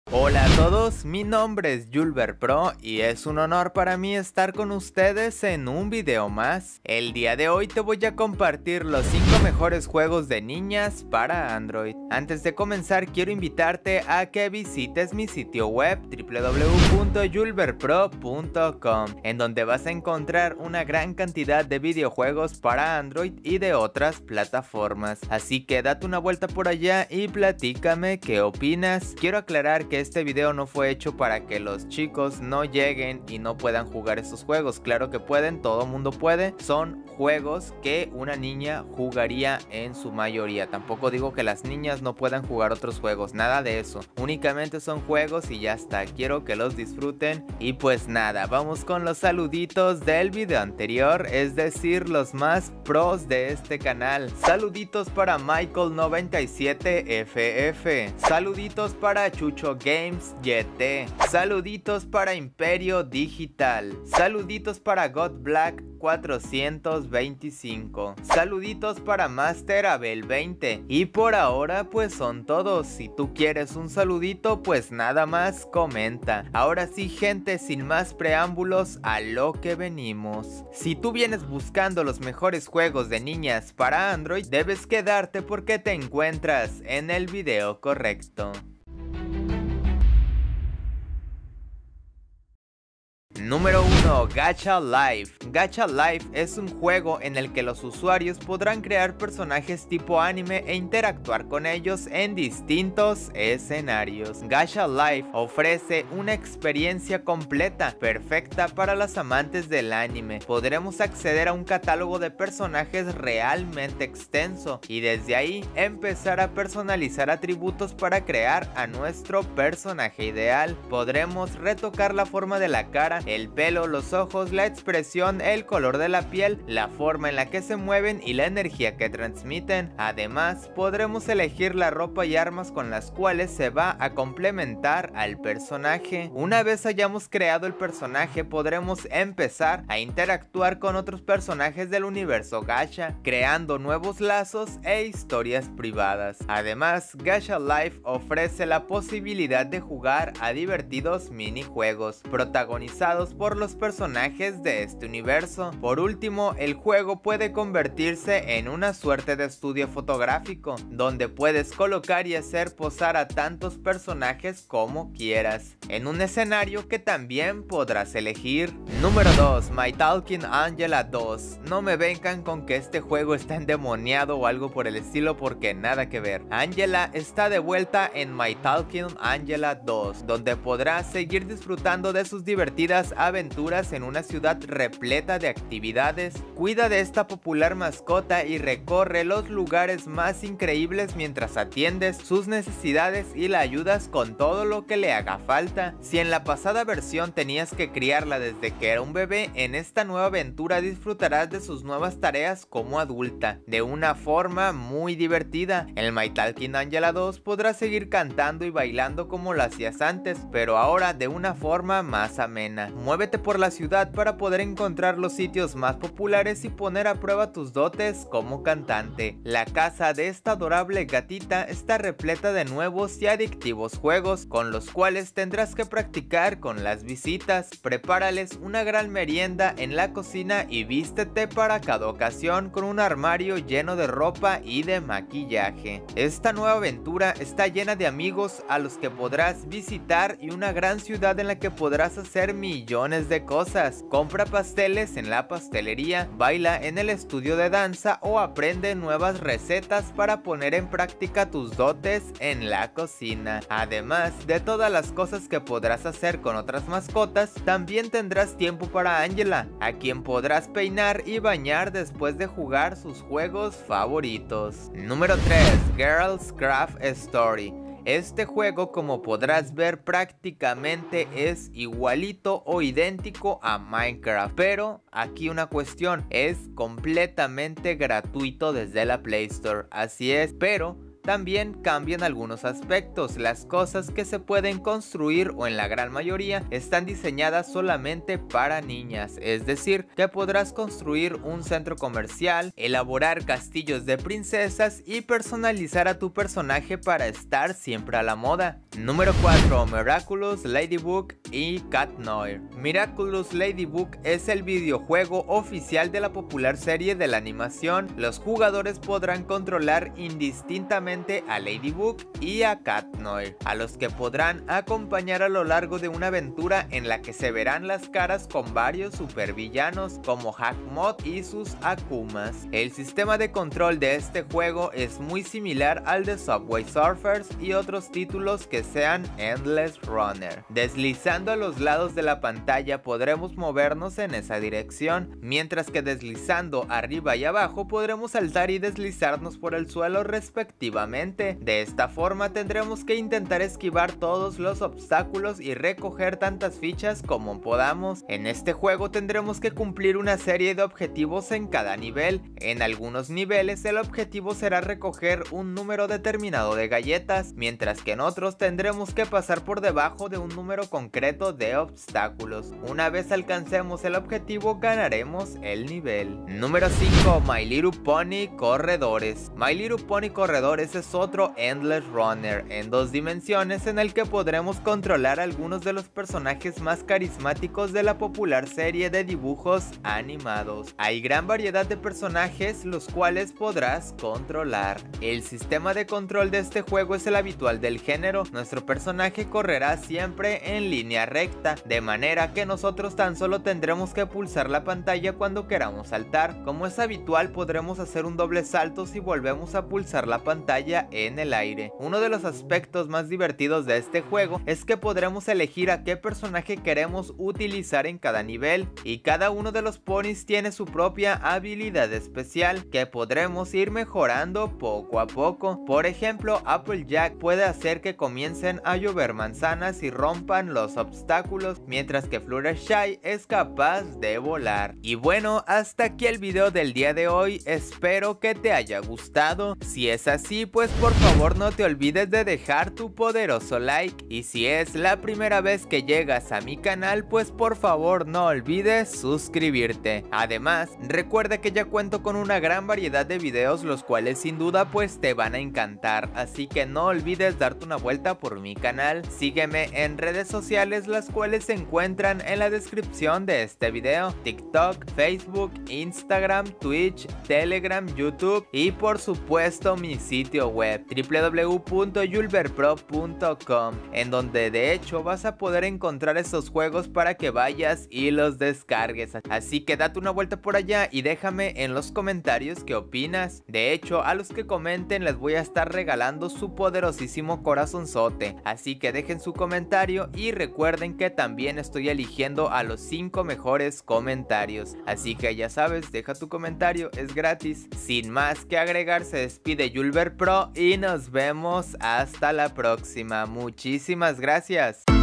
Hola a todos, mi nombre es Julber Pro y es un honor para mí estar con ustedes en un video más. El día de hoy te voy a compartir los 5 mejores juegos de niñas para Android. Antes de comenzar quiero invitarte a que visites mi sitio web www.julberpro.com, en donde vas a encontrar una gran cantidad de videojuegos para Android y de otras plataformas. Así que date una vuelta por allá y platícame qué opinas. Quiero aclarar que este video no fue hecho para que los chicos no lleguen y no puedan jugar estos juegos. Claro que pueden, todo mundo puede. Son juegos que una niña jugaría en su mayoría. Tampoco digo que las niñas no puedan jugar otros juegos, nada de eso. Únicamente son juegos y ya está. Quiero que los disfruten. Y pues nada, vamos con los saluditos del video anterior, es decir, los más pros de este canal. Saluditos para Michael97FF. Saluditos para Chucho Games YT. Saluditos para Imperio Digital. Saluditos para God Black 425. Saluditos para Master Abel 20. Y por ahora pues son todos. Si tú quieres un saludito pues nada más comenta. Ahora sí gente, sin más preámbulos, a lo que venimos. Si tú vienes buscando los mejores juegos de niñas para Android, debes quedarte porque te encuentras en el video correcto. Número 1. Gacha Life. Gacha Life es un juego en el que los usuarios podrán crear personajes tipo anime e interactuar con ellos en distintos escenarios. Gacha Life ofrece una experiencia completa, perfecta para los amantes del anime. Podremos acceder a un catálogo de personajes realmente extenso y desde ahí empezar a personalizar atributos para crear a nuestro personaje ideal. Podremos retocar la forma de la cara, el pelo, los ojos, la expresión, el color de la piel, la forma en la que se mueven y la energía que transmiten. Además, podremos elegir la ropa y armas con las cuales se va a complementar al personaje. Una vez hayamos creado el personaje, podremos empezar a interactuar con otros personajes del universo Gacha, creando nuevos lazos e historias privadas. Además, Gacha Life ofrece la posibilidad de jugar a divertidos minijuegos protagonizados por los personajes de este universo. Por último, el juego puede convertirse en una suerte de estudio fotográfico, donde puedes colocar y hacer posar a tantos personajes como quieras, en un escenario que también podrás elegir. Número 2. My Talking Angela 2. No me vengan con que este juego está endemoniado o algo por el estilo, porque nada que ver. Angela está de vuelta en My Talking Angela 2, donde podrás seguir disfrutando de sus divertidas aventuras en una ciudad repleta de actividades. Cuida de esta popular mascota y recorre los lugares más increíbles mientras atiendes sus necesidades y la ayudas con todo lo que le haga falta. Si en la pasada versión tenías que criarla desde que era un bebé, en esta nueva aventura disfrutarás de sus nuevas tareas como adulta, de una forma muy divertida. En My Talking Angela 2 podrás seguir cantando y bailando como lo hacías antes, pero ahora de una forma más amena. Muévete por la ciudad para poder encontrar los sitios más populares y poner a prueba tus dotes como cantante. La casa de esta adorable gatita está repleta de nuevos y adictivos juegos con los cuales tendrás que practicar con las visitas. Prepárales una gran merienda en la cocina y vístete para cada ocasión con un armario lleno de ropa y de maquillaje. Esta nueva aventura está llena de amigos a los que podrás visitar y una gran ciudad en la que podrás hacer millones de cosas. Compra pasteles en la pastelería, baila en el estudio de danza o aprende nuevas recetas para poner en práctica tus dotes en la cocina. Además de todas las cosas que podrás hacer con otras mascotas, también tendrás tiempo para Angela, a quien podrás peinar y bañar después de jugar sus juegos favoritos. Número 3. Girls Craft Story. Este juego, como podrás ver, prácticamente es igualito o idéntico a Minecraft, pero aquí una cuestión, es completamente gratuito desde la Play Store, así es, pero también cambian algunos aspectos. Las cosas que se pueden construir, o en la gran mayoría, están diseñadas solamente para niñas, es decir, que podrás construir un centro comercial, elaborar castillos de princesas y personalizar a tu personaje para estar siempre a la moda. Número 4. Miraculous Ladybug y Cat Noir. Miraculous Ladybug es el videojuego oficial de la popular serie de la animación. Los jugadores podrán controlar indistintamente a Ladybug y a Cat Noir, a los que podrán acompañar a lo largo de una aventura en la que se verán las caras con varios supervillanos como Hackmod y sus Akumas. El sistema de control de este juego es muy similar al de Subway Surfers y otros títulos que sean Endless Runner. Deslizando a los lados de la pantalla podremos movernos en esa dirección, mientras que deslizando arriba y abajo podremos saltar y deslizarnos por el suelo respectivamente. De esta forma tendremos que intentar esquivar todos los obstáculos y recoger tantas fichas como podamos. En este juego tendremos que cumplir una serie de objetivos en cada nivel. En algunos niveles el objetivo será recoger un número determinado de galletas, mientras que en otros tendremos que pasar por debajo de un número concreto de obstáculos. Una vez alcancemos el objetivo ganaremos el nivel. Número 5. My Little Pony Corredores. My Little Pony Corredores es otro Endless Runner en 2 dimensiones en el que podremos controlar algunos de los personajes más carismáticos de la popular serie de dibujos animados. Hay gran variedad de personajes los cuales podrás controlar. El sistema de control de este juego es el habitual del género. Nuestro personaje correrá siempre en línea recta, de manera que nosotros tan solo tendremos que pulsar la pantalla cuando queramos saltar. Como es habitual, podremos hacer un doble salto si volvemos a pulsar la pantalla en el aire. Uno de los aspectos más divertidos de este juego es que podremos elegir a qué personaje queremos utilizar en cada nivel, y cada uno de los ponis tiene su propia habilidad especial que podremos ir mejorando poco a poco. Por ejemplo, Applejack puede hacer que comiencen a llover manzanas y rompan los obstáculos, mientras que Fluttershy es capaz de volar. Y bueno, hasta aquí el video del día de hoy, espero que te haya gustado. Si es así, pues por favor no te olvides de dejar tu poderoso like, y si es la primera vez que llegas a mi canal, pues por favor no olvides suscribirte. Además, recuerda que ya cuento con una gran variedad de videos, los cuales sin duda pues te van a encantar, así que no olvides darte una vuelta por mi canal. Sígueme en redes sociales, las cuales se encuentran en la descripción de este video: TikTok, Facebook, Instagram, Twitch, Telegram, YouTube y por supuesto mi sitio web www.julberpro.com, en donde de hecho vas a poder encontrar estos juegos para que vayas y los descargues. Así que date una vuelta por allá y déjame en los comentarios qué opinas. De hecho, a los que comenten les voy a estar regalando su poderosísimo corazonzote, así que dejen su comentario y recuerden que también estoy eligiendo a los 5 mejores comentarios, así que ya sabes, deja tu comentario, es gratis. Sin más que agregar, se despide Julber Pro y nos vemos hasta la próxima. Muchísimas gracias.